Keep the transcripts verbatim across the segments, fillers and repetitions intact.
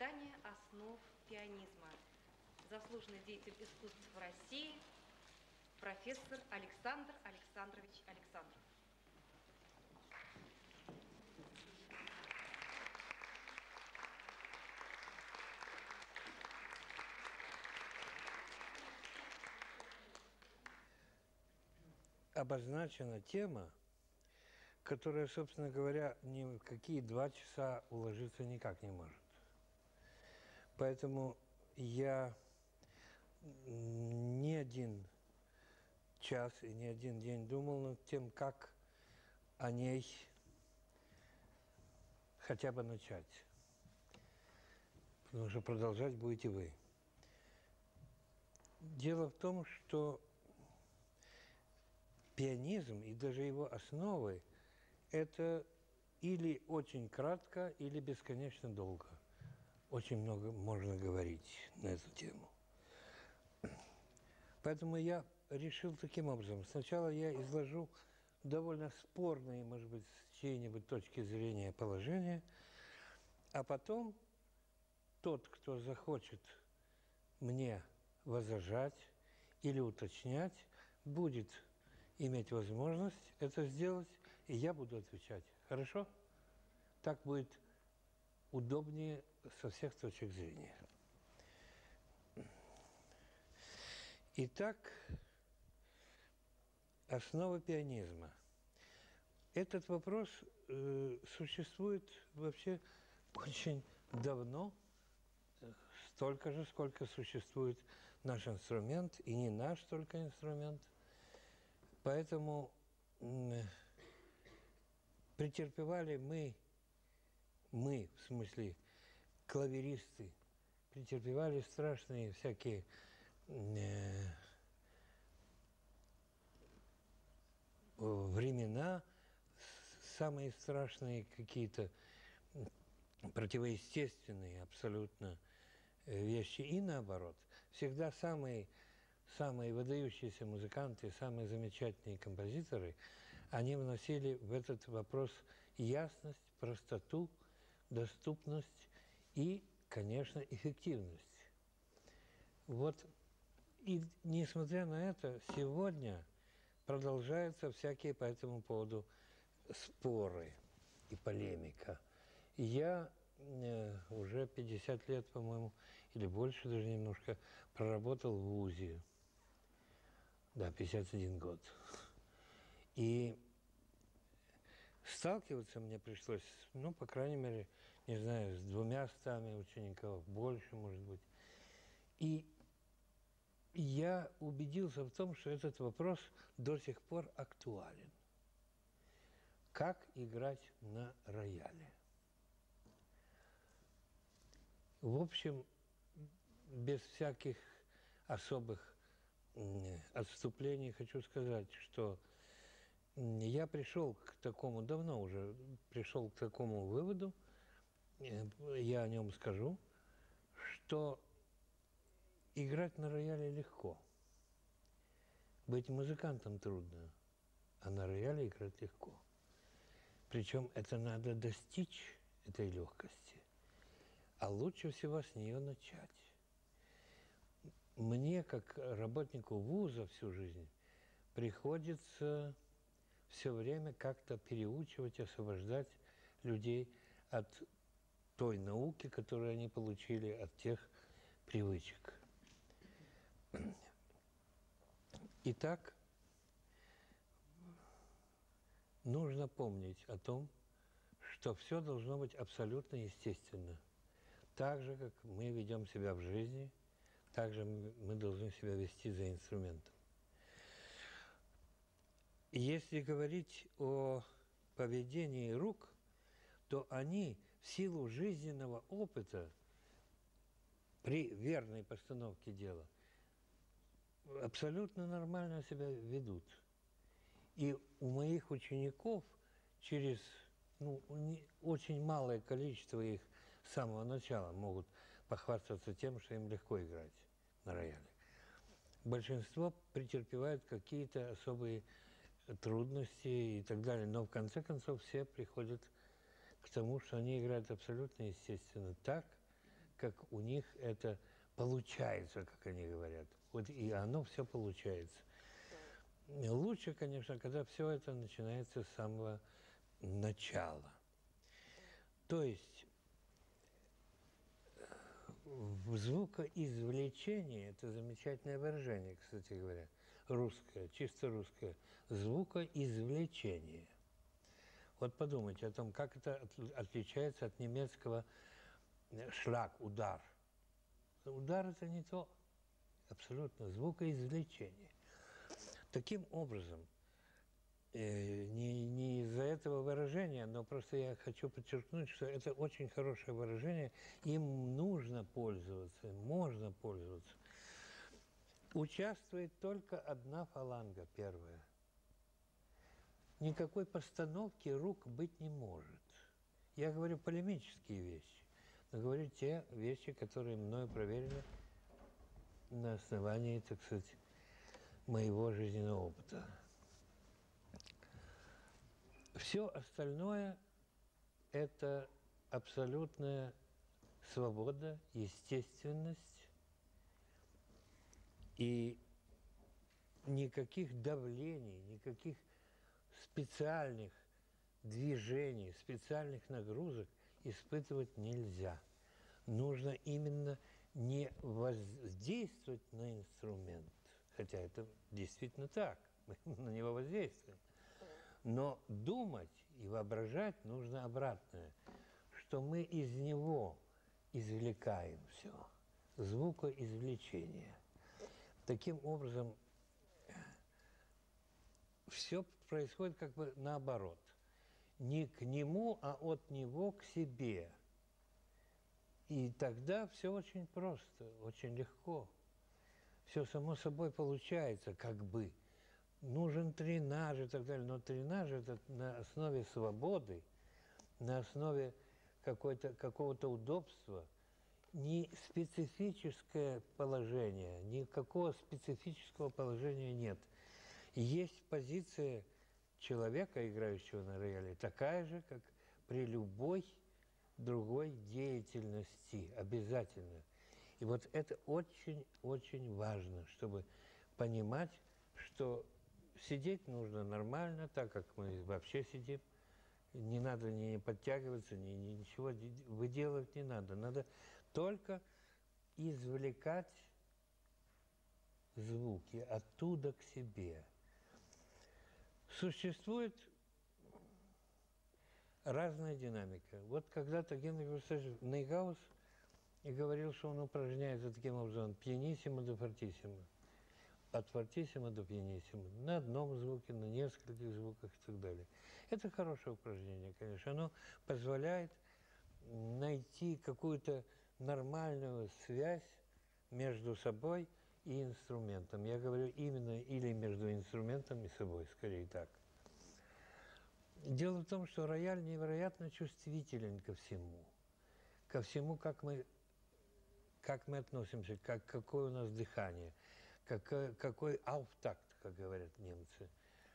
Воспитание основ пианизма. Заслуженный деятель искусств в России, профессор Александр Александрович Александров. Обозначена тема, которая, собственно говоря, ни в какие два часа уложиться никак не может. Поэтому я не один час и не один день думал над тем, как о ней хотя бы начать. Потому что продолжать будете вы. Дело в том, что пианизм и даже его основы – это или очень кратко, или бесконечно долго. Очень много можно говорить на эту тему. Поэтому я решил таким образом. Сначала я изложу довольно спорные, может быть, с чьей-нибудь точки зрения положения, а потом тот, кто захочет мне возражать или уточнять, будет иметь возможность это сделать, и я буду отвечать. Хорошо? Так будет удобнее со всех точек зрения. Итак, основа пианизма. Этот вопрос э, существует вообще очень давно, столько же, сколько существует наш инструмент, и не наш только инструмент. Поэтому э, претерпевали мы, мы, в смысле, клавиристы, претерпевали страшные всякие э, времена, самые страшные какие-то противоестественные абсолютно вещи. И наоборот, всегда самые, самые выдающиеся музыканты, самые замечательные композиторы, они вносили в этот вопрос ясность, простоту, доступность и, конечно, эффективность. Вот, и несмотря на это, сегодня продолжаются всякие по этому поводу споры и полемика. И я э, уже пятьдесят лет, по-моему, или больше даже немножко, проработал в вузе. Да, пятьдесят один год. И сталкиваться мне пришлось, ну, по крайней мере, не знаю, с двумя стами учеников, больше, может быть. И я убедился в том, что этот вопрос до сих пор актуален. Как играть на рояле? В общем, без всяких особых отступлений хочу сказать, что я пришел к такому, давно уже пришел к такому выводу, я о нем скажу, что играть на рояле легко. Быть музыкантом трудно, а на рояле играть легко. Причем это надо достичь, этой легкости, а лучше всего с нее начать. Мне, как работнику вуза всю жизнь, приходится все время как-то переучивать, освобождать людей от той науки, которую они получили, от тех привычек. Итак, нужно помнить о том, что все должно быть абсолютно естественно. Так же, как мы ведем себя в жизни, так же мы должны себя вести за инструментом. Если говорить о поведении рук, то они в силу жизненного опыта при верной постановке дела абсолютно нормально себя ведут. И у моих учеников через ну, очень малое количество их с самого начала могут похвастаться тем, что им легко играть на рояле. Большинство претерпевают какие-то особые трудности и так далее, но в конце концов все приходят к тому, что они играют абсолютно естественно, так, как у них это получается, как они говорят. Вот и оно все получается. Лучше, конечно, когда все это начинается с самого начала. То есть в звукоизвлечении, это замечательное выражение, кстати говоря, русское, чисто русское, звукоизвлечение. Вот подумайте о том, как это отличается от немецкого шлаг, удар. Удар – это не то, абсолютно, звукоизвлечение. Таким образом, э, не, не из-за этого выражения, но просто я хочу подчеркнуть, что это очень хорошее выражение, им нужно пользоваться, можно пользоваться. Участвует только одна фаланга, первая. Никакой постановки рук быть не может. Я говорю полемические вещи, но говорю те вещи, которые мною проверены на основании, так сказать, моего жизненного опыта. Все остальное – это абсолютная свобода, естественность и никаких давлений, никаких специальных движений, специальных нагрузок испытывать нельзя. Нужно именно не воздействовать на инструмент, хотя это действительно так, мы на него воздействуем. Но думать и воображать нужно обратное, что мы из него извлекаем все, звукоизвлечение. Таким образом, все происходит как бы наоборот. Не к нему, а от него к себе. И тогда все очень просто, очень легко. Все само собой получается, как бы. Нужен тренаж и так далее, но тренаж – это на основе свободы, на основе какой-то, какого-то удобства, не специфическое положение, никакого специфического положения нет. Есть позиция человека, играющего на рояле, такая же, как при любой другой деятельности, обязательно. И вот это очень-очень важно, чтобы понимать, что сидеть нужно нормально, так как мы вообще сидим. Не надо ни подтягиваться, ни, ни ничего выделывать не надо. Надо только извлекать звуки оттуда к себе. Существует разная динамика. Вот когда-то Генрих Густавович Нейгаус и говорил, что он упражняется таким образом: пианиссимо до фортиссимо. От фортиссимо до пианиссимо. На одном звуке, на нескольких звуках и так далее. Это хорошее упражнение, конечно. Оно позволяет найти какую-то нормальную связь между собой и инструментом. Я говорю именно или между инструментом и собой, скорее так. Дело в том, что рояль невероятно чувствителен ко всему. Ко всему, как мы, как мы относимся, как, какое у нас дыхание, какой, какой ауфтакт, как говорят немцы,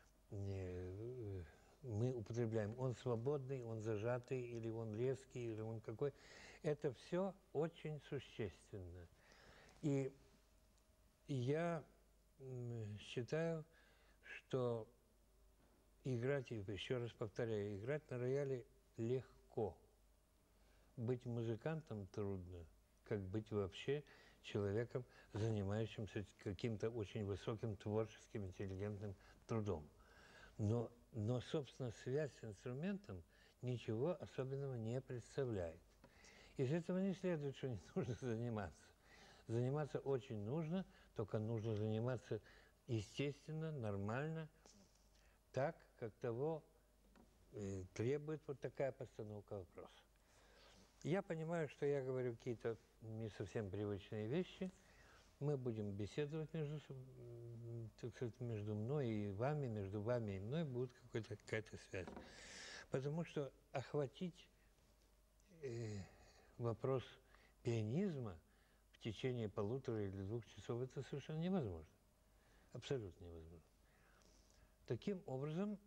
мы употребляем. Он свободный, он зажатый, или он резкий, или он какой. Это все очень существенно. И я считаю, что играть, еще раз повторяю, играть на рояле легко. Быть музыкантом трудно, как быть вообще человеком, занимающимся каким-то очень высоким творческим, интеллигентным трудом. Но, но, собственно, связь с инструментом ничего особенного не представляет. Из этого не следует, что не нужно заниматься. Заниматься очень нужно, только нужно заниматься естественно, нормально, так, как того э, требует вот такая постановка вопроса. Я понимаю, что я говорю какие-то не совсем привычные вещи. Мы будем беседовать между, так сказать, между мной и вами, между вами и мной будет какая-то какая-то связь. Потому что охватить э, вопрос пианизма в течение полутора или двух часов это совершенно невозможно. Абсолютно невозможно. Таким образом,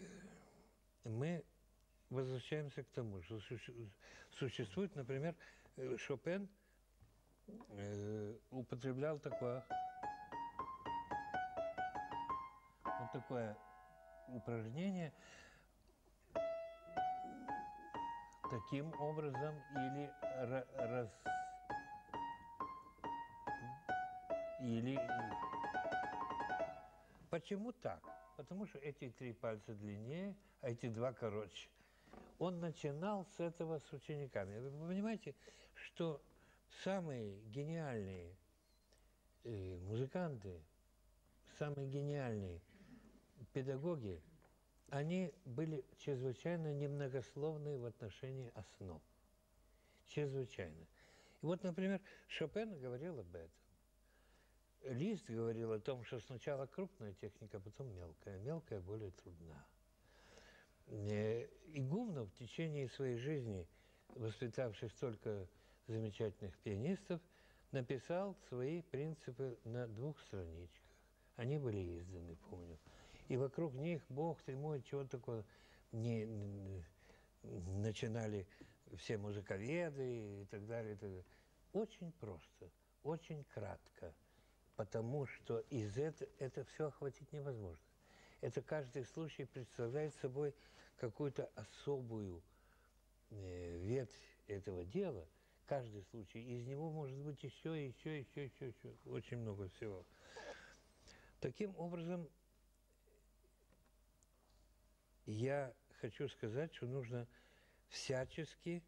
мы возвращаемся к тому, что существует, например, э, Шопен э, употреблял такое, вот такое упражнение таким образом или ра- раз или почему так? Потому что эти три пальца длиннее, а эти два короче. Он начинал с этого с учениками. Вы понимаете, что самые гениальные э, музыканты, самые гениальные педагоги, они были чрезвычайно немногословны в отношении основ. Чрезвычайно. И вот, например, Шопен говорил об этом. Лист говорил о том, что сначала крупная техника, а потом мелкая. Мелкая более трудна. И Гумнов в течение своей жизни, воспитавший столько замечательных пианистов, написал свои принципы на двух страничках. Они были изданы, помню. И вокруг них, бог ты мой, чего такое, не, не, начинали все музыковеды и так далее, и так далее. Очень просто, очень кратко, потому что из этого это все охватить невозможно. Это каждый случай представляет собой какую-то особую э, ветвь этого дела. Каждый случай. Из него может быть еще, еще, еще, еще, еще. Очень много всего. Таким образом, я хочу сказать, что нужно всячески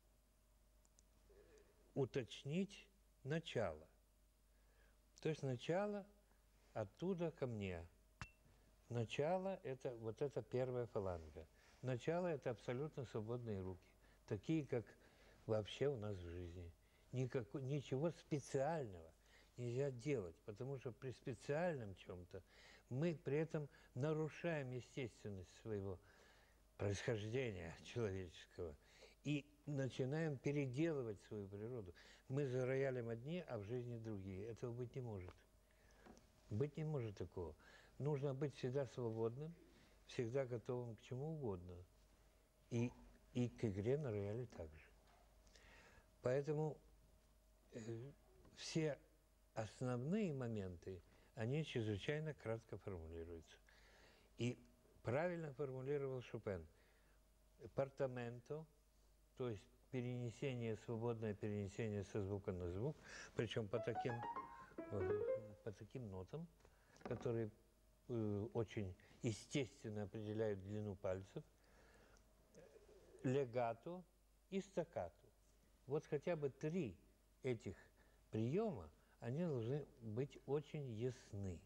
уточнить начало. То есть начало оттуда ко мне. Начало – это вот эта первая фаланга. Начало – это абсолютно свободные руки, такие, как вообще у нас в жизни. Никакой, ничего специального нельзя делать, потому что при специальном чем-то мы при этом нарушаем естественность своего происхождения человеческого и начинаем переделывать свою природу. Мы за роялем одни, а в жизни другие. Этого быть не может. Быть не может такого. Нужно быть всегда свободным, всегда готовым к чему угодно. И, и к игре на рояле также. Поэтому э, все основные моменты, они чрезвычайно кратко формулируются. И правильно формулировал Шопен. Портаменто, то есть перенесение, свободное перенесение со звука на звук, причем по таким, по таким нотам, которые очень естественно определяют длину пальцев, легато и стаккато. Вот хотя бы три этих приема, они должны быть очень ясны.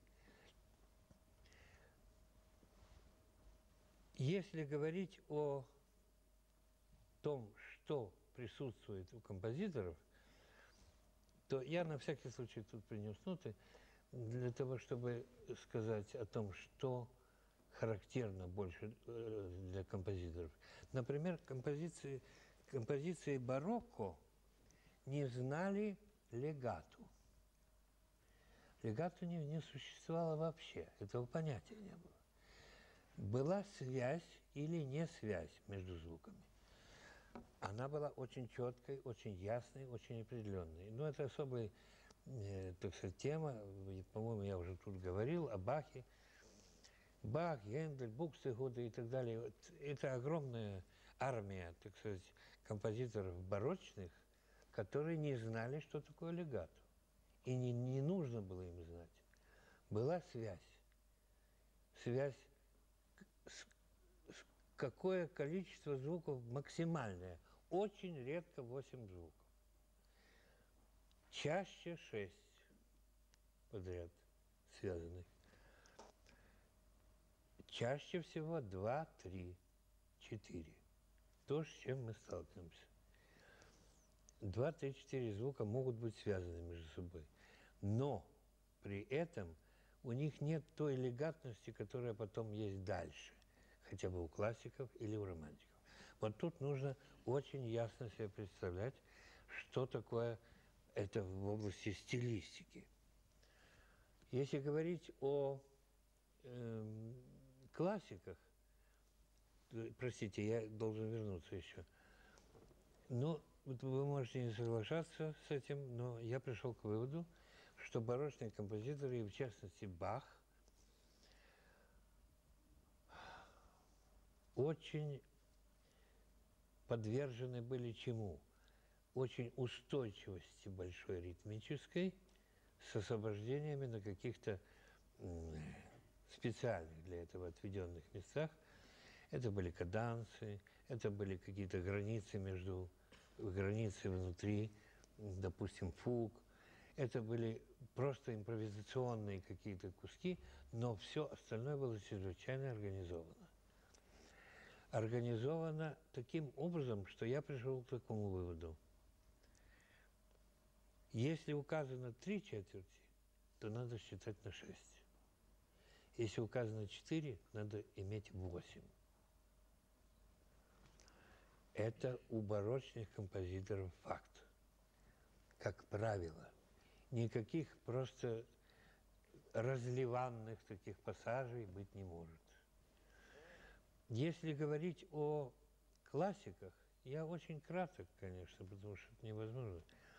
Если говорить о том, что присутствует у композиторов, то я на всякий случай тут принес ноты для того, чтобы сказать о том, что характерно больше для композиторов. Например, композиции, композиции барокко не знали легато. Легато не, не существовало вообще, этого понятия не было. Была связь или не связь между звуками. Она была очень четкой, очень ясной, очень определенной. Но это особая, э, так сказать, тема. По-моему, я уже тут говорил о Бахе. Бах, Гендель, Букстегуде и так далее. Вот это огромная армия, так сказать, композиторов барочных, которые не знали, что такое легато. И не, не нужно было им знать. Была связь. Связь, с, с какое количество звуков максимальное. Очень редко восемь звуков. Чаще шесть подряд связанных. Чаще всего два, три, четыре. То, с чем мы сталкиваемся. Два, три, четыре звука могут быть связаны между собой. Но при этом у них нет той элегантности, которая потом есть дальше. Хотя бы у классиков или у романтиков. Вот тут нужно очень ясно себе представлять, что такое это в области стилистики. Если говорить о э, классиках, простите, я должен вернуться еще. Но вот вы можете не соглашаться с этим, но я пришел к выводу, что барочные композиторы, и в частности Бах, очень подвержены были чему? Очень устойчивости большой ритмической, с освобождениями на каких-то специальных для этого отведенных местах. Это были кадансы, это были какие-то границы между, границы внутри, допустим, фуг. Это были просто импровизационные какие-то куски, но все остальное было чрезвычайно организовано. Организовано таким образом, что я пришел к такому выводу. Если указано три четверти, то надо считать на шесть. Если указано четыре, надо иметь восемь. Это у барочных композиторов факт. Как правило. Никаких просто разливанных таких пассажей быть не может. Если говорить о классиках, я очень краток, конечно, потому что это невозможно,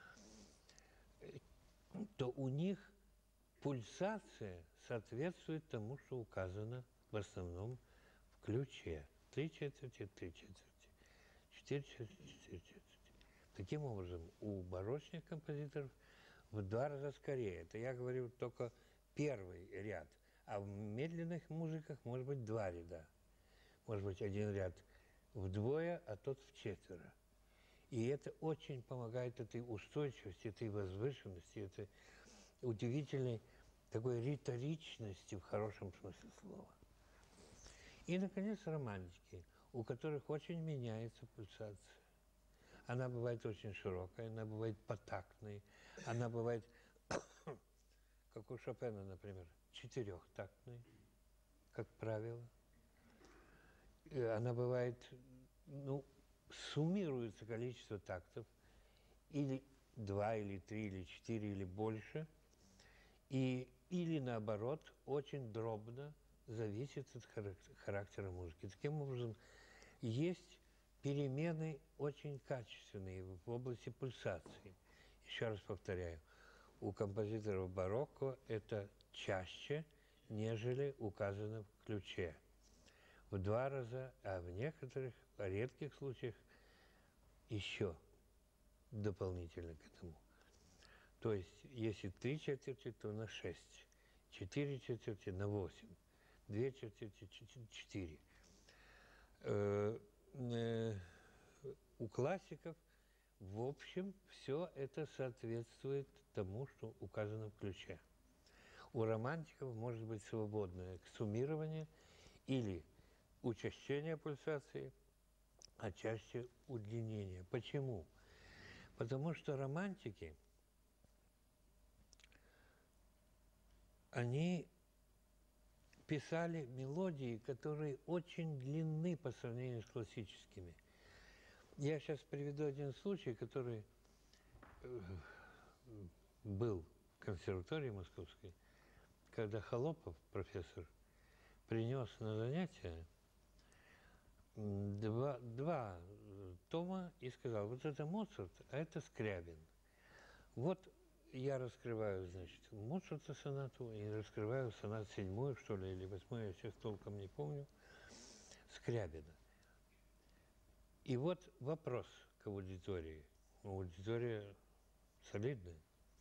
то у них пульсация соответствует тому, что указано в основном в ключе. Три четверти, три четверти, четыре четверти, четыре четверти. Таким образом, у барочных композиторов в два раза скорее. Это я говорю только первый ряд. А в медленных музыках может быть два ряда. Может быть один ряд вдвое, а тот в четверо. И это очень помогает этой устойчивости, этой возвышенности, этой удивительной такой риторичности в хорошем смысле слова. И, наконец, романтики, у которых очень меняется пульсация. Она бывает очень широкой, она бывает потактной, она бывает, как у Шопена, например, четырехтактной, как правило. И она бывает, ну, суммируется количество тактов, или два, или три, или четыре, или больше, и, или наоборот, очень дробно, зависит от характера музыки. Таким образом, есть перемены очень качественные в области пульсации. Еще раз повторяю, у композиторов барокко это чаще, нежели указано в ключе. В два раза, а в некоторых, в редких случаях, еще дополнительно к этому. То есть, если три четверти, то на шесть, четыре четверти на восемь, две четверти четыре. Э, э, у классиков, в общем, все это соответствует тому, что указано в ключе. У романтиков может быть свободное суммирование или учащение пульсации, а чаще удлинение. Почему? Потому что романтики, они писали мелодии, которые очень длинны по сравнению с классическими. Я сейчас приведу один случай, который был в консерватории московской, когда Холопов, профессор, принес на занятия два, два тома и сказал, вот это Моцарт, а это Скрябин. Вот я раскрываю, значит, Моцарта сонату и раскрываю сонат седьмую, что ли, или восьмую, я сейчас толком не помню, Скрябина. И вот вопрос к аудитории. Аудитория солидная.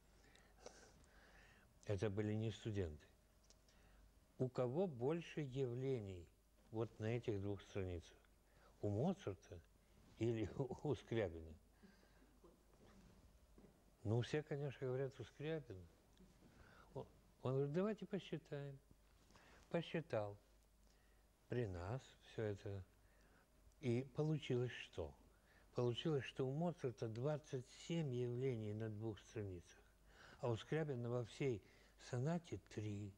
Это были не студенты. У кого больше явлений вот на этих двух страницах? У Моцарта или у Скрябина? Ну, все, конечно, говорят, у Скрябина. Он говорит, давайте посчитаем. Посчитал. При нас все это. И получилось что? Получилось, что у Моцарта двадцать семь явлений на двух страницах, а у Скрябина во всей сонате три.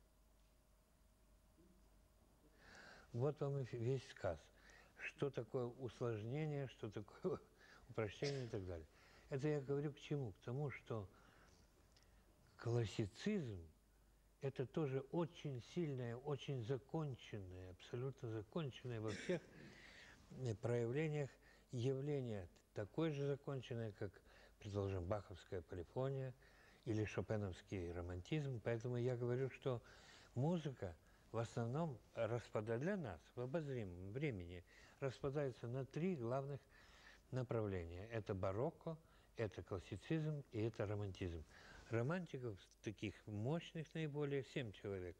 Вот вам и весь сказ. Что такое усложнение, что такое упрощение и так далее. Это я говорю к чему? К тому, что классицизм – это тоже очень сильное, очень законченное, абсолютно законченное во всех проявлениях явление такой же законченной, как, предположим, баховская полифония или шопеновский романтизм. Поэтому я говорю, что музыка в основном распадает для нас в обозримом времени, распадается на три главных направления. Это барокко, это классицизм и это романтизм. Романтиков таких мощных наиболее семь человек.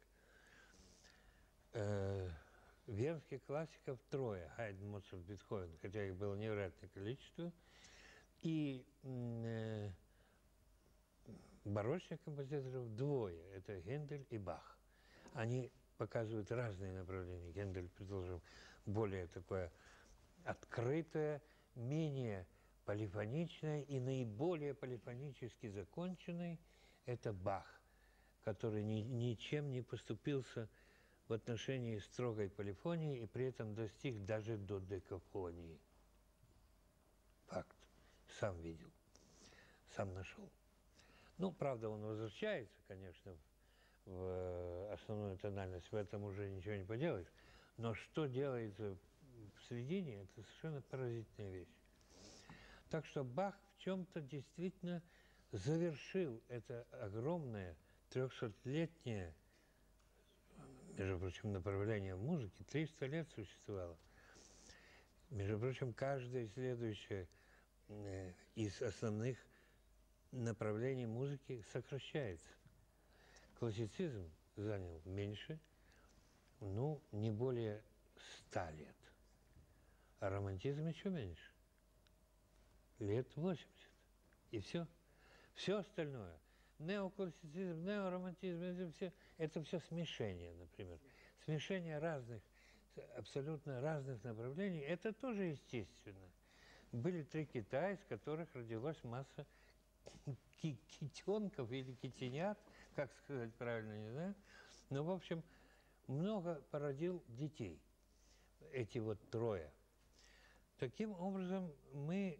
Э, венских классиков трое. Хайден, Моцарт, Бетховен, хотя их было невероятное количество. И э, барочных композиторов двое. Это Гендель и Бах. Они показывают разные направления. Гендель, предложил более такое открытое, менее полифоничное и наиболее полифонически законченный – это Бах, который ни, ничем не поступился в отношении строгой полифонии и при этом достиг даже до декафонии. Факт. Сам видел, сам нашел. Ну, правда, он возвращается, конечно, в основную тональность, в этом уже ничего не поделаешь. Но что делается в середине, это совершенно поразительная вещь. Так что Бах в чем-то действительно завершил это огромное трехсотлетнее, между прочим, направление в музыке. триста лет существовало. Между прочим, каждое следующее э, из основных направлений музыки сокращается. Классицизм занял меньше, ну, не более ста лет. А романтизм еще меньше. Лет восемьдесят. И все. Все остальное. Неоклассицизм, неоромантизм, это все, это все смешение, например. Смешение разных, абсолютно разных направлений, это тоже естественно. Были три кита, из которых родилась масса китенков или китенят, как сказать правильно, не знаю. Но, в общем, много породил детей, эти вот трое. Таким образом, мы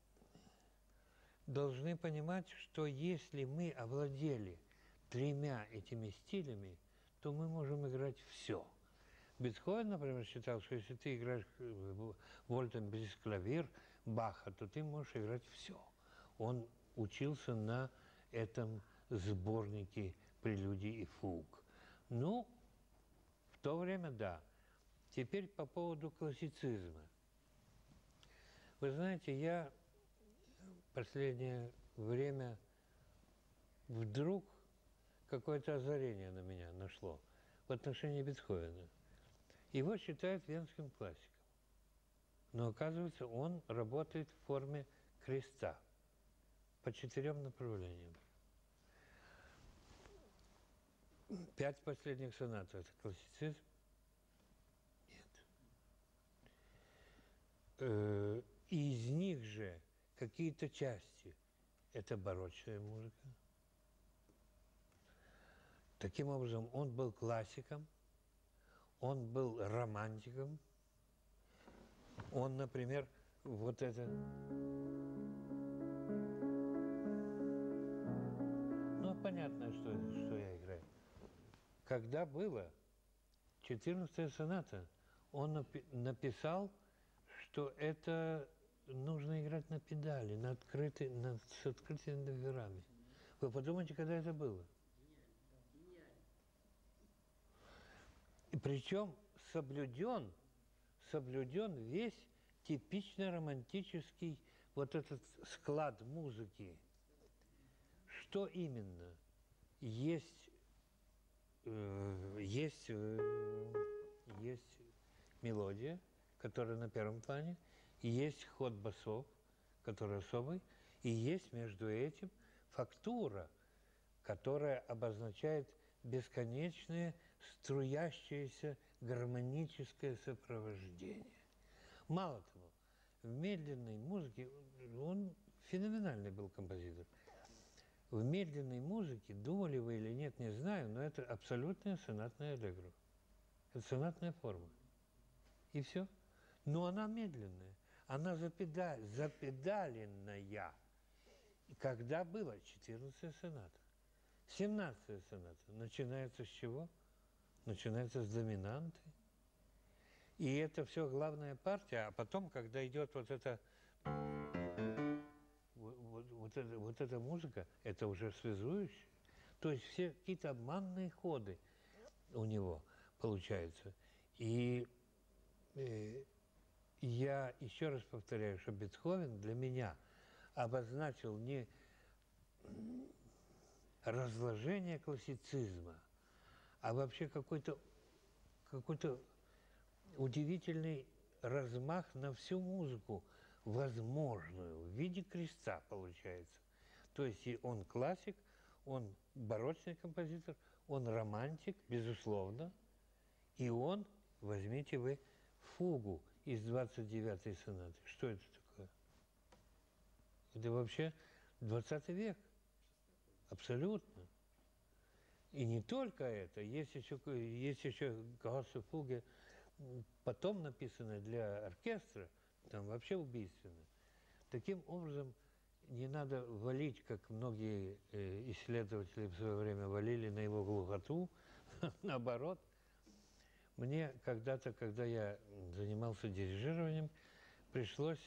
должны понимать, что если мы овладели тремя этими стилями, то мы можем играть все. Бетховен, например, считал, что если ты играешь вольтом без клавир Баха, то ты можешь играть все. Он учился на этом сборнике прелюдий и фуг. Ну, в то время да. Теперь по поводу классицизма. Вы знаете, я в последнее время вдруг какое-то озарение на меня нашло в отношении Бетховена. Его считают венским классиком. Но оказывается, он работает в форме креста по четырем направлениям. Пять последних сонат – это классицизм? Нет. Из них же какие-то части – это барочная музыка. Таким образом, он был классиком, он был романтиком. Он, например, вот это… Ну, понятно, что, что я играю. Когда было четырнадцатая соната, он напи написал, что это нужно играть на педали, на открытый, на, с открытыми дверами. Вы подумайте, когда это было? И причем соблюден, соблюден весь типично романтический вот этот склад музыки. Что именно? Есть, э, есть, э, есть мелодия, которая на первом плане, и есть ход басов, который особый, и есть между этим фактура, которая обозначает бесконечное струящееся гармоническое сопровождение. Мало того, в медленной музыке, он феноменальный был композитор, в медленной музыке, думали вы или нет, не знаю, но это абсолютная сонатная аллегро. Это сонатная форма. И все. Но она медленная. Она запедаль, запедаленная. Когда было четырнадцатая соната. семнадцатая соната начинается с чего? Начинается с доминанты. И это все главная партия. А потом, когда идет вот это… это, вот эта музыка, это уже связующая. То есть все какие-то обманные ходы у него получаются. И э, я еще раз повторяю, что Бетховен для меня обозначил не разложение классицизма, а вообще какой-то какой-то удивительный размах на всю музыку возможную в виде креста получается. То есть и он классик, он барочный композитор, он романтик, безусловно, и он, возьмите вы, фугу из двадцать девятой сонаты. Что это такое? Это вообще двадцатый век. Абсолютно. И не только это. Есть еще, есть еще Гаусса фуги, потом написанная для оркестра, там вообще убийственно. Таким образом, не надо валить, как многие э, исследователи в свое время валили на его глухоту. Наоборот, мне когда-то, когда я занимался дирижированием, пришлось,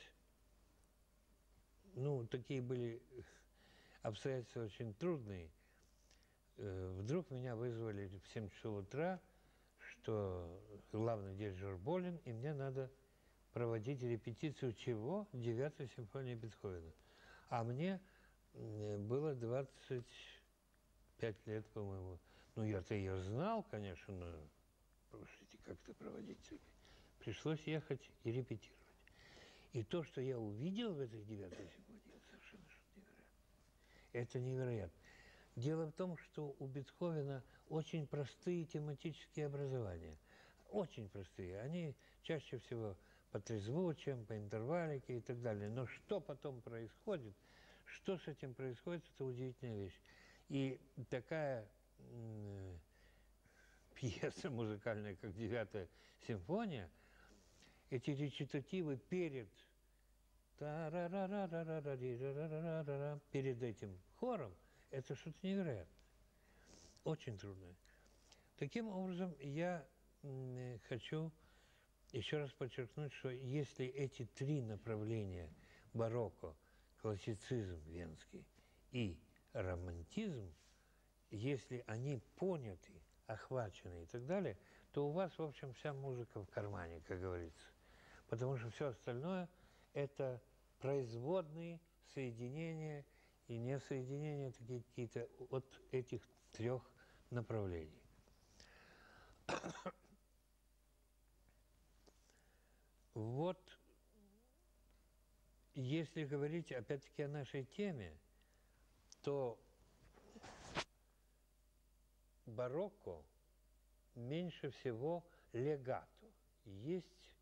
ну, такие были обстоятельства очень трудные. Э, вдруг меня вызвали в семь часов утра, что главный дирижер болен, и мне надо проводить репетицию чего? Девятой симфонии Бетховена. А мне было двадцать пять лет, по-моему. Ну, я-то ее знал, конечно, но слушайте, как-то проводить. Пришлось ехать и репетировать. И то, что я увидел в этой девятой симфонии, это совершенно что-то невероятное. Это невероятно. Дело в том, что у Бетховена очень простые тематические образования. Очень простые. Они чаще всего по трезвучиям, по интервалике и так далее. Но что потом происходит, что с этим происходит, это удивительная вещь. И такая м, пьеса музыкальная, как «Девятая симфония», эти речитативы перед перед этим хором, это что-то невероятное. Очень трудное. Таким образом, я м, хочу еще раз подчеркнуть, что если эти три направления – барокко, классицизм венский и романтизм, если они поняты, охвачены и так далее, то у вас, в общем, вся музыка в кармане, как говорится. Потому что все остальное – это производные соединения и несоединения такие какие-то от этих трех направлений. Вот, если говорить опять-таки о нашей теме, то барокко меньше всего легато. Есть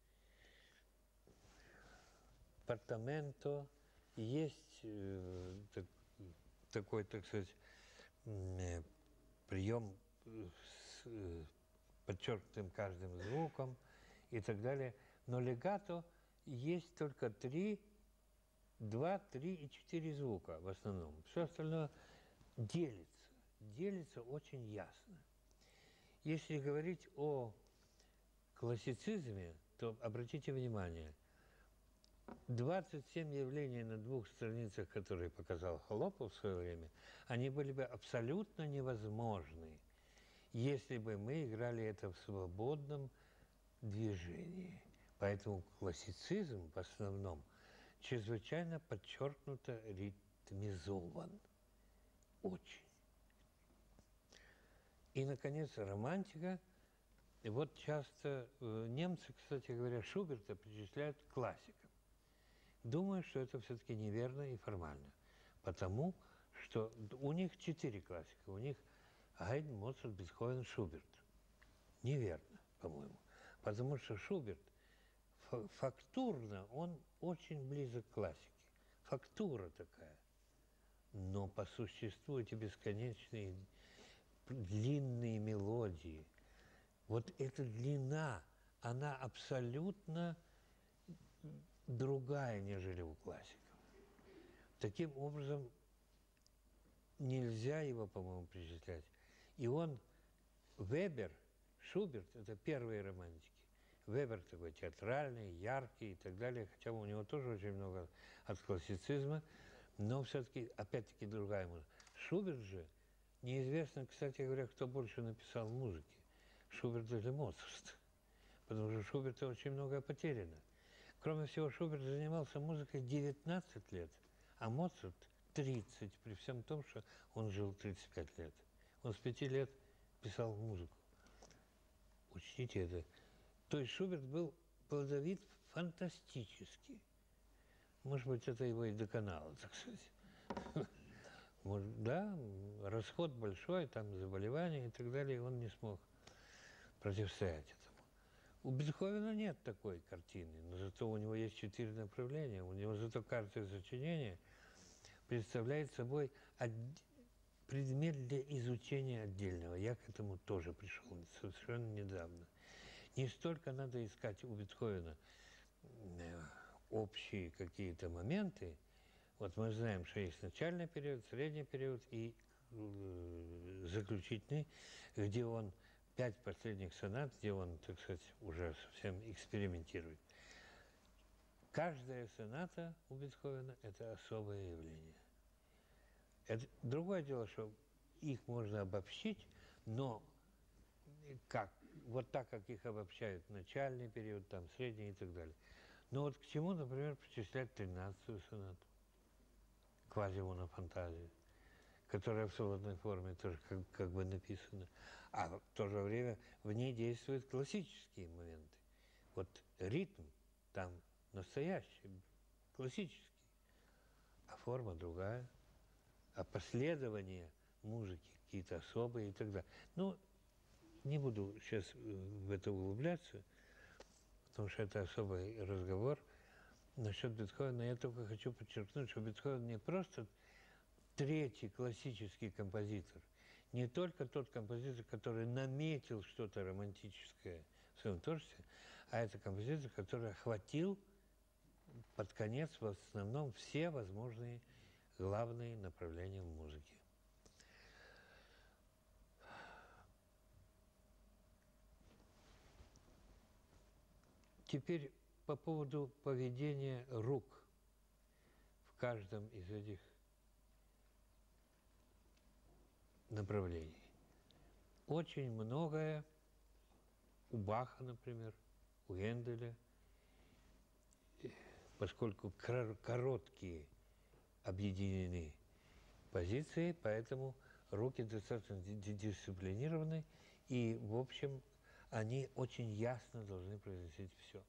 портаменто, есть э, так, такой, так сказать, э, прием с э, подчеркнутым каждым звуком и так далее. Но легато есть только три, два, три и четыре звука в основном. Все остальное делится, делится очень ясно. Если говорить о классицизме, то обратите внимание, двадцать семь явлений на двух страницах, которые показал Холопов в свое время, они были бы абсолютно невозможны, если бы мы играли это в свободном движении. Поэтому классицизм в основном чрезвычайно подчеркнуто ритмизован. Очень. И, наконец, романтика. И вот часто э, немцы, кстати говоря, Шуберта причисляют к классикам. Думаю, что это все-таки неверно и формально. Потому что у них четыре классика. У них Гайдн, Моцарт, Бетховен, Шуберт. Неверно, по-моему. Потому что Шуберт фактурно, он очень близок к классике. Фактура такая. Но по существу эти бесконечные длинные мелодии, вот эта длина, она абсолютно другая, нежели у классиков. Таким образом, нельзя его, по-моему, причислять. И он, Вебер, Шуберт, это первые романтики. Вебер такой театральный, яркий и так далее, хотя у него тоже очень много от классицизма. Но все-таки, опять-таки, другая музыка. Шуберт же, неизвестно, кстати говоря, кто больше написал музыки, Шуберт или Моцарт, потому что Шуберта очень много потеряно. Кроме всего, Шуберт занимался музыкой девятнадцать лет, а Моцарт тридцать, при всем том, что он жил тридцать пять лет. Он с пяти лет писал музыку. Учтите это. То есть Шуберт был плодовит фантастически. Может быть, это его и доконало, так сказать. Может, да, расход большой, там заболевания и так далее, и он не смог противостоять этому. У Бетховена нет такой картины, но зато у него есть четыре направления, у него зато каждое сочинение представляет собой предмет для изучения отдельного. Я к этому тоже пришел совершенно недавно. Не столько надо искать у Бетховена общие какие-то моменты. Вот мы знаем, что есть начальный период, средний период и э, заключительный, где он пять последних сонат, где он, так сказать, уже совсем экспериментирует. Каждая соната у Бетховена – это особое явление. Это другое дело, что их можно обобщить, но как, вот так, как их обобщают начальный период, там, средний и так далее. Но вот к чему, например, причислять тринадцатую сонату, квазимонофантазию, которая в свободной форме тоже как, как бы написана, а в то же время в ней действуют классические моменты. Вот ритм там настоящий, классический, а форма другая, а последование музыки какие-то особые и так далее. Ну, не буду сейчас в это углубляться, потому что это особый разговор. Насчет Бетховена я только хочу подчеркнуть, что Бетховен не просто третий классический композитор, не только тот композитор, который наметил что-то романтическое в своем творчестве, а это композитор, который охватил под конец в основном все возможные главные направления в музыке. Теперь по поводу поведения рук в каждом из этих направлений. Очень многое у Баха, например, у Энделя, поскольку короткие объединены позиции, поэтому руки достаточно дисциплинированы, и, в общем, они очень ясно должны произносить все.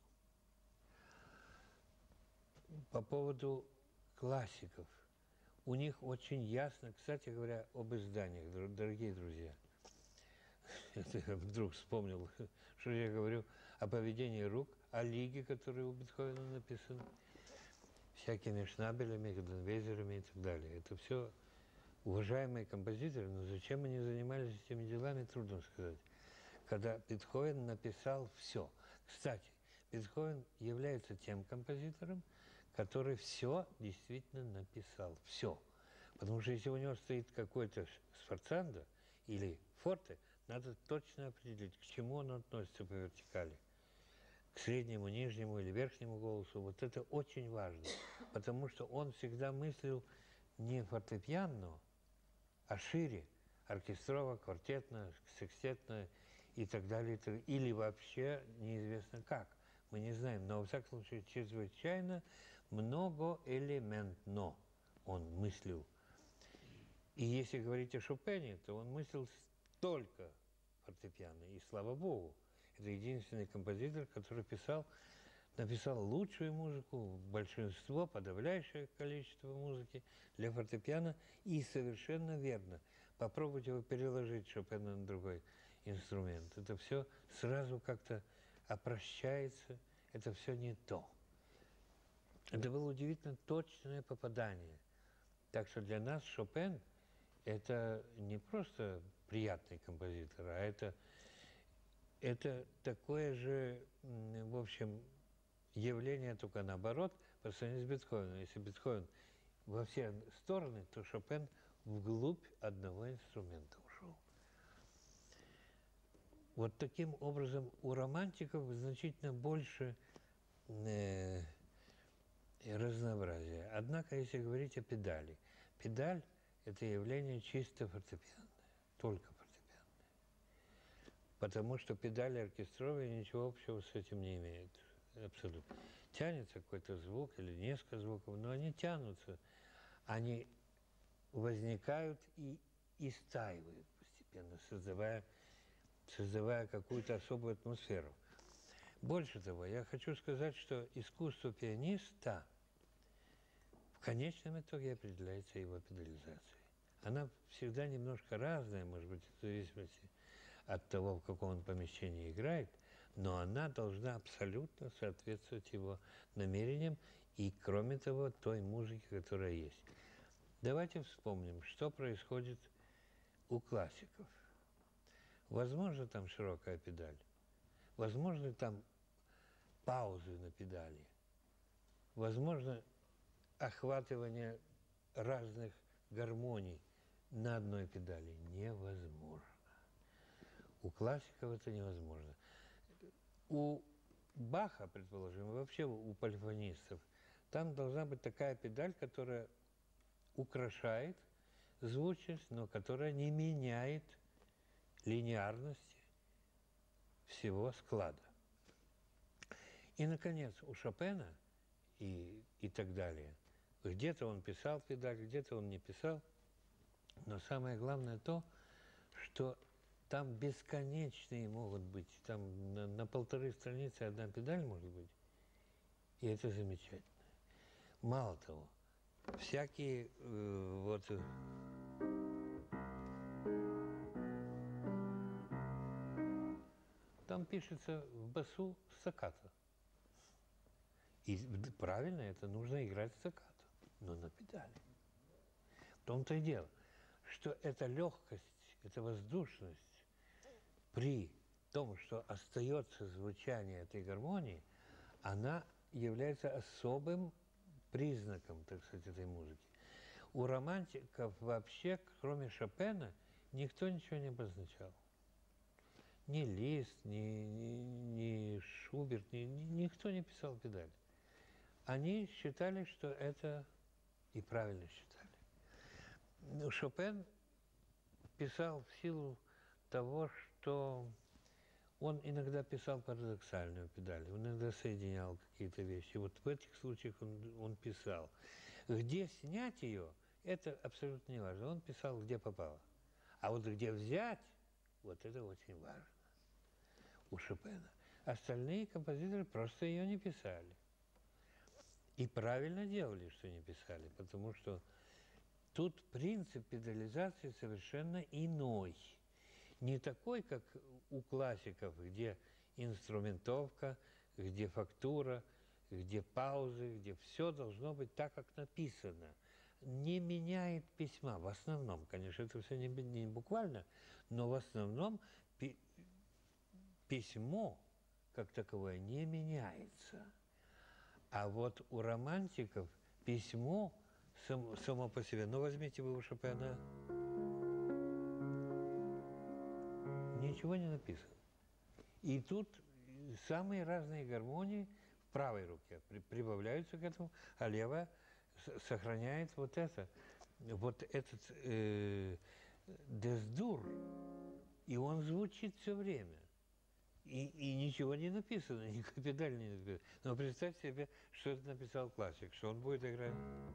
По поводу классиков. У них очень ясно, кстати говоря, об изданиях, дорогие друзья. Я вдруг вспомнил, что я говорю о поведении рук, о лиге, которая у Бетховена написана, всякими Шнабелями, Гденвейзерами и так далее. Это все уважаемые композиторы, но зачем они занимались этими делами, трудно сказать. Когда Бетховен написал все. Кстати, Бетховен является тем композитором, который все действительно написал. Все. Потому что если у него стоит какой-то сфорцандо или форте, надо точно определить, к чему он относится по вертикали. К среднему, нижнему или верхнему голосу. Вот это очень важно. Потому что он всегда мыслил не фортепианно, а шире. Оркестрово, квартетно, секстетно и так далее. Или вообще неизвестно как. Мы не знаем. Но, во всяком случае, чрезвычайно многоэлементно он мыслил. И если говорить о Шопене, то он мыслил только фортепиано. И слава богу, это единственный композитор, который писал, написал лучшую музыку, большинство, подавляющее количество музыки для фортепиано. И совершенно верно. Попробуйте его переложить Шопена на другой инструмент. Это все сразу как-то опрощается, это все не то. Это было удивительно точное попадание. Так что для нас Шопен – это не просто приятный композитор, а это, это такое же, в общем, явление, только наоборот, по сравнению с Бетховеном. Если Бетховен во все стороны, то Шопен вглубь одного инструмента ушел. Вот таким образом у романтиков значительно больше э, и разнообразие. Однако, если говорить о педали, педаль – это явление чисто фортепианное, только фортепианное. Потому что педали оркестровые ничего общего с этим не имеют. Абсолютно. Тянется какой-то звук или несколько звуков, но они тянутся, они возникают и истаивают постепенно, создавая, создавая какую-то особую атмосферу. Больше того, я хочу сказать, что искусство пианиста в конечном итоге определяется его педализацией. Она всегда немножко разная, может быть, в зависимости от того, в каком он помещении играет, но она должна абсолютно соответствовать его намерениям и, кроме того, той музыке, которая есть. Давайте вспомним, что происходит у классиков. Возможно, там широкая педаль, возможно, там паузы на педали, возможно, охватывание разных гармоний на одной педали. Невозможно. У классиков это невозможно. У Баха, предположим, и вообще у полифонистов, там должна быть такая педаль, которая украшает звучность, но которая не меняет линеарности всего склада. И, наконец, у Шопена и, и так далее, где-то он писал педаль, где-то он не писал, но самое главное то, что там бесконечные могут быть, там на, на полторы страницы одна педаль может быть, и это замечательно. Мало того, всякие э, вот... Там пишется в басу стаккато. И правильно, это нужно играть стаккато, но на педали. В том-то и дело, что эта легкость, эта воздушность при том, что остается звучание этой гармонии, она является особым признаком, так сказать, этой музыки. У романтиков вообще, кроме Шопена, никто ничего не обозначал. Ни Лист, ни, ни, ни Шуберт, ни, ни, никто не писал педаль. Они считали, что это и правильно считали. Но Шопен писал в силу того, что он иногда писал парадоксальную педаль, он иногда соединял какие-то вещи. Вот в этих случаях он, он писал. Где снять ее, это абсолютно не важно. Он писал, где попало. А вот где взять, вот это очень важно у Шопена. Остальные композиторы просто ее не писали. И правильно делали, что не писали, потому что тут принцип педализации совершенно иной. Не такой, как у классиков, где инструментовка, где фактура, где паузы, где все должно быть так, как написано. Не меняет письма. В основном, конечно, это все не, не буквально, но в основном пи письмо, как таковое, не меняется. А вот у романтиков письмо сам, само по себе, ну возьмите вы у Шопена, ничего не написано. И тут самые разные гармонии в правой руке при, прибавляются к этому, а левая сохраняет вот это, вот этот э, дес-дур, и он звучит все время. И, и ничего не написано, никакой педаль не написано. Но представьте себе, что это написал классик, что он будет играть.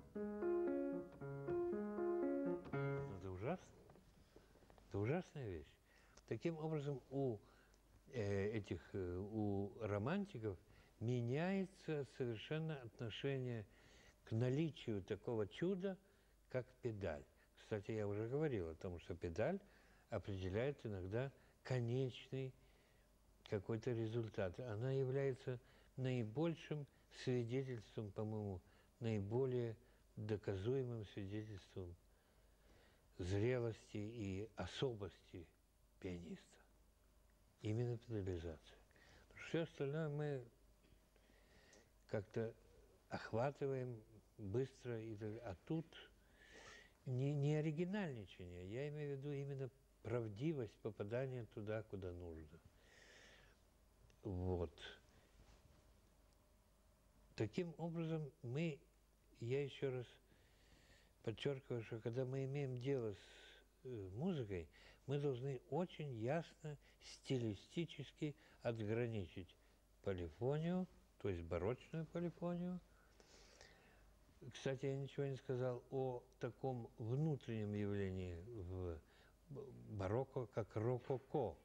Ну, это ужасно. Это ужасная вещь. Таким образом, у э, этих, э, у романтиков меняется совершенно отношение к наличию такого чуда, как педаль. Кстати, я уже говорил о том, что педаль определяет иногда конечный какой-то результат. Она является наибольшим свидетельством, по-моему, наиболее доказуемым свидетельством зрелости и особости пианиста. Именно педализация. Все остальное мы как-то охватываем быстро, и, а тут не, не оригинальничание, я имею в виду именно правдивость попадания туда, куда нужно. Вот. таким образом мы, я еще раз подчеркиваю, что когда мы имеем дело с э, музыкой, мы должны очень ясно стилистически отграничить полифонию, то есть барочную полифонию. Кстати, я ничего не сказал о таком внутреннем явлении в барокко, как рококо.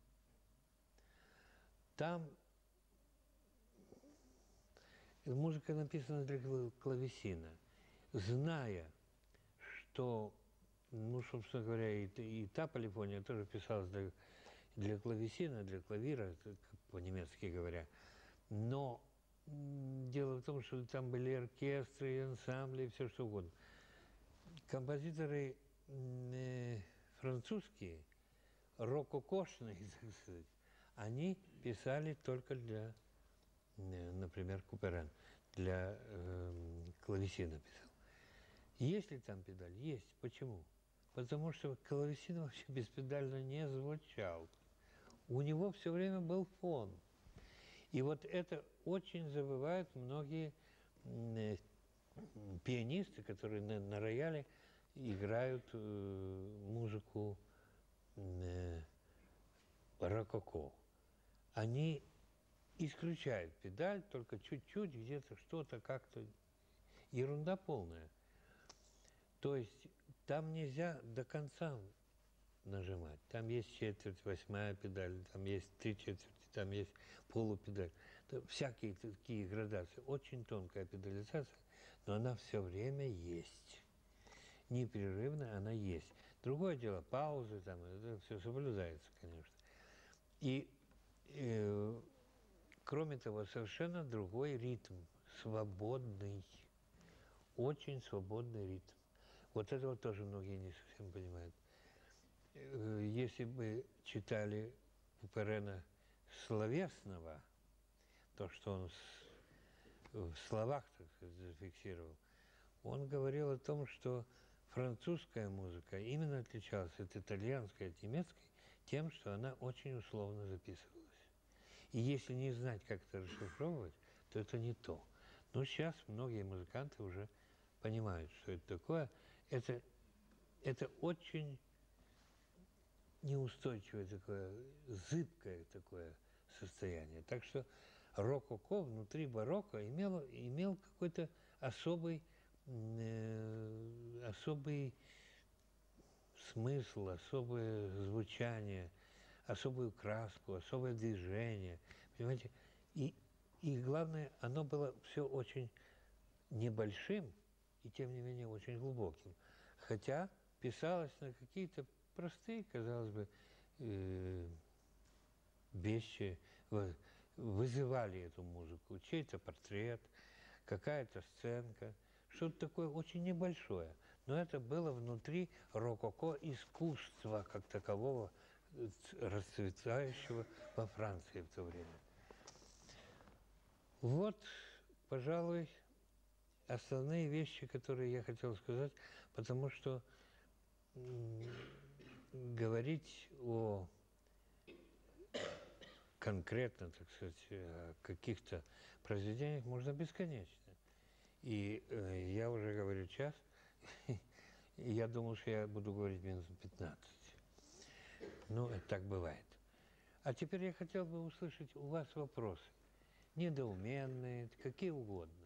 Там музыка написана для клавесина, зная, что, ну, собственно говоря, и, и та полифония тоже писалась для, для клавесина, для клавира, по-немецки говоря. Но дело в том, что там были оркестры, ансамбли, все что угодно. Композиторы э, французские, рококошные, так сказать, они писали только для, э, например, Куперен, для э, клавесина писал. Есть ли там педаль? Есть. Почему? Потому что клавесин вообще беспедально не звучал. У него все время был фон. И вот это очень забывают многие э, пианисты, которые на, на рояле играют э, музыку э, рококо. Они исключают педаль, только чуть-чуть, где-то что-то, как-то. Ерунда полная. То есть там нельзя до конца нажимать. Там есть четверть, восьмая педаль, там есть три четверти, там есть полупедаль. Всякие такие градации. Очень тонкая педализация, но она все время есть. Непрерывно она есть. Другое дело, паузы, там, это все соблюдается, конечно. И, э, кроме того, совершенно другой ритм, свободный, очень свободный ритм. Вот это вот тоже многие не совсем понимают. Если бы читали Куперена словесного, то, что он в словах, так сказать, зафиксировал, он говорил о том, что французская музыка именно отличалась от итальянской, от немецкой, тем, что она очень условно записывалась. И если не знать, как это расшифровывать, то это не то. Но сейчас многие музыканты уже понимают, что это такое. Это, это очень неустойчивое такое, зыбкое такое состояние. Так что рококо внутри барокко имело, имел какой-то особый, э, особый смысл, особое звучание, особую краску, особое движение. Понимаете? И, и главное, оно было все очень небольшим и, тем не менее, очень глубоким. Хотя писалось на какие-то простые, казалось бы, э, вещи, вызывали эту музыку. Чей-то портрет, какая-то сценка, что-то такое очень небольшое. Но это было внутри рококо искусства как такового, расцветающего во Франции в то время. Вот, пожалуй, основные вещи, которые я хотел сказать, потому что говорить о конкретно, так сказать, о каких-то произведениях можно бесконечно. И э, я уже говорю час, и я думал, что я буду говорить минут пятнадцать. Ну, это так бывает. А теперь я хотел бы услышать у вас вопросы. Недоуменные, какие угодно.